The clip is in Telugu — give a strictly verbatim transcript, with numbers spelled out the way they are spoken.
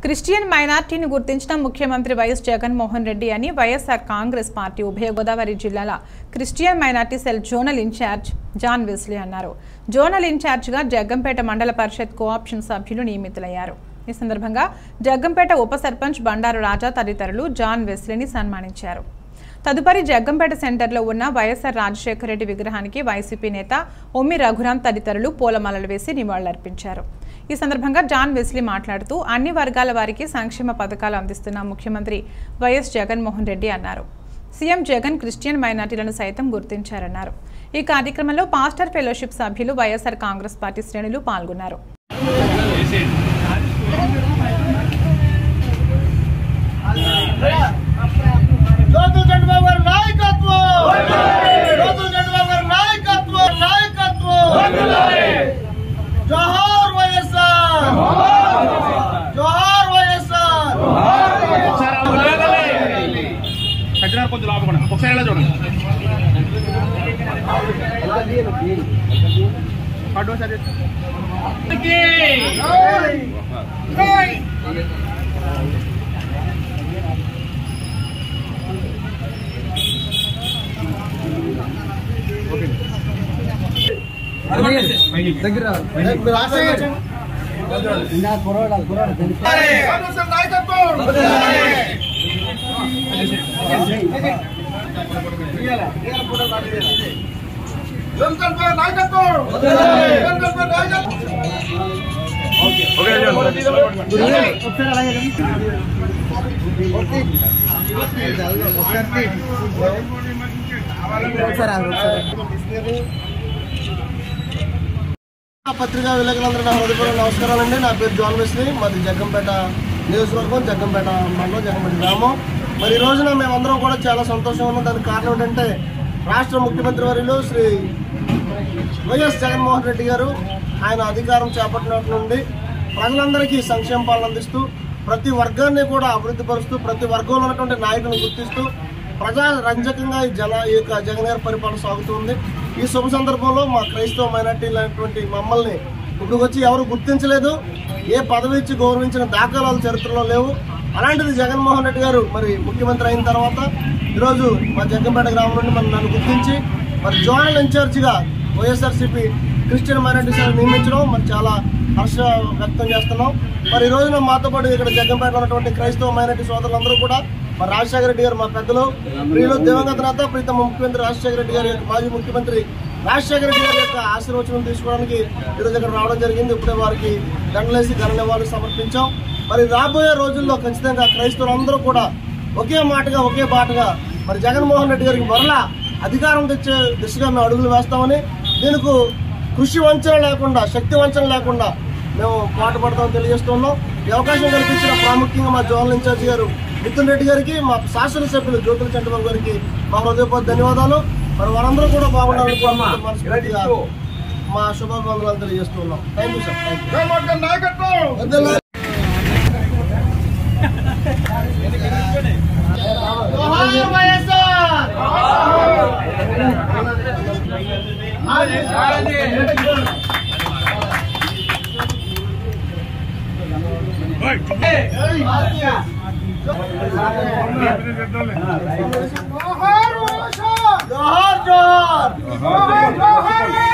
క్రిస్టియన్ మైనార్టీని గుర్తించిన ముఖ్యమంత్రి వైఎస్ జగన్మోహన్ రెడ్డి అని వైఎస్ఆర్ కాంగ్రెస్ పార్టీ ఉభయ గోదావరి జిల్లాల Christian minority cell zonal incharge John Wesley అన్నారు. జోనల్ ఇన్ఛార్జ్గా జగ్గంపేట మండల పరిషత్ కోఆప్షన్ సభ్యులు నియమితులయ్యారు. ఈ సందర్భంగా జగ్గంపేట ఉప సర్పంచ్ బండారు రాజా తదితరులు జాన్ వెస్లీని సన్మానించారు. తదుపరి జగ్గంపేట సెంటర్లో ఉన్న వైఎస్ఆర్ రాజశేఖర రెడ్డి విగ్రహానికి వైసీపీ నేత ఒమ్మి రఘురాం తదితరులు పూలమాలలు వేసి నివాళులర్పించారు. ఈ సందర్భంగా జాన్ వెస్లీ మాట్లాడుతూ అన్ని వర్గాల వారికి సంక్షేమ పథకాలు అందిస్తున్న ముఖ్యమంత్రి వైఎస్ జగన్మోహన్ రెడ్డి అన్నారు. సీఎం జగన్ క్రిస్టియన్ మైనార్టీలను సైతం గుర్తించారన్నారు. ఈ కార్యక్రమంలో పాస్టర్ ఫెలోషిప్ సభ్యులు వైఎస్ఆర్ కాంగ్రెస్ పార్టీ శ్రేణులు పాల్గొన్నారు. కొంచెం లాభం ఒకసారి ఎలా చూడండి. దగ్గర పత్రికా విలేకరులందరూ నా హృదయపూర్వక నమస్కారాలండి. నా పేరు జాన్ వెస్లీ, మాది జగ్గంపేట నియోజకవర్గం, జగ్గంపేట మండలం, జగ్గంపేట గ్రామం. మరి ఈ రోజున మేమందరం కూడా చాలా సంతోషంగా ఉన్నాం. దానికి కారణం ఏంటంటే రాష్ట్ర ముఖ్యమంత్రి వర్యులు శ్రీ వైఎస్ జగన్మోహన్ రెడ్డి గారు ఆయన అధికారం చేపట్టినట్టు నుండి ప్రజలందరికీ సంక్షేమ పాలన అందిస్తూ ప్రతి వర్గాన్ని కూడా అభివృద్ధి పరుస్తూ ప్రతి వర్గంలో ఉన్నటువంటి నాయకులను గుర్తిస్తూ ప్రజా రంజకంగా ఈ జన ఈ యొక్క జగన్ గారి పరిపాలన సాగుతుంది. ఈ శుభ సందర్భంలో మా క్రైస్తవ మైనార్టీలు అనేటువంటి మమ్మల్ని ఇప్పుడు వచ్చి ఎవరు గుర్తించలేదు, ఏ పదవి ఇచ్చి గౌరవించిన దాఖలాలు చరిత్రలో లేవు. అలాంటిది జగన్మోహన్ రెడ్డి గారు మరి ముఖ్యమంత్రి అయిన తర్వాత ఈరోజు మా జగ్గంపేట గ్రామం నుండి మరి నన్ను గుర్తించి మరి జోనల్ ఇన్ఛార్జిగా వైఎస్ఆర్సీపీ క్రిస్టియన్ మైనార్టీ సేవ నియమించడం మరి చాలా హర్ష వ్యక్తం చేస్తున్నాం. మరి ఈ రోజున మాతో పాటు ఇక్కడ జగ్గంపేటలో ఉన్నటువంటి క్రైస్తవ మైనార్టీ సోదరులందరూ కూడా మరి రాజశేఖర రెడ్డి గారు మా పెద్దలు ప్రియులు దివంగత నేత ప్రీతమ ముఖ్యమంత్రి రాజశేఖర రెడ్డి గారి యొక్క మాజీ ముఖ్యమంత్రి రాజశేఖర రెడ్డి గారి యొక్క ఆశీర్వచనం తీసుకోవడానికి ఈరోజు ఇక్కడ రావడం జరిగింది. ఇప్పుడే వారికి దండలేసి ఘన నివాళులు సమర్పించాం. మరి రాబోయే రోజుల్లో ఖచ్చితంగా క్రైస్తవులందరూ కూడా ఒకే మాటగా ఒకే బాటగా మరి జగన్మోహన్ రెడ్డి గారికి మరలా అధికారం తెచ్చే దిశగా మేము అడుగులు వేస్తామని, దీనికి కృషి వంచన లేకుండా శక్తి వంచన లేకుండా మేము పాటుపడతామని తెలియజేస్తున్నాం. ఈ అవకాశం కల్పించిన ప్రాముఖ్యంగా మా జోనల్ ఇన్ఛార్జి గారు మిథున్ రెడ్డి గారికి, మా శాసనసభ్యులు జ్యోతుల చంద్రబాబు గారికి మా హృదయపూర్వక ధన్యవాదాలు. మరి వారందరూ కూడా బాగుండాలని మనస్ఫూర్తిగా మా శుభాభివందనాలు తెలియజేస్తున్నాం. Thank you sir. जोहार जोहार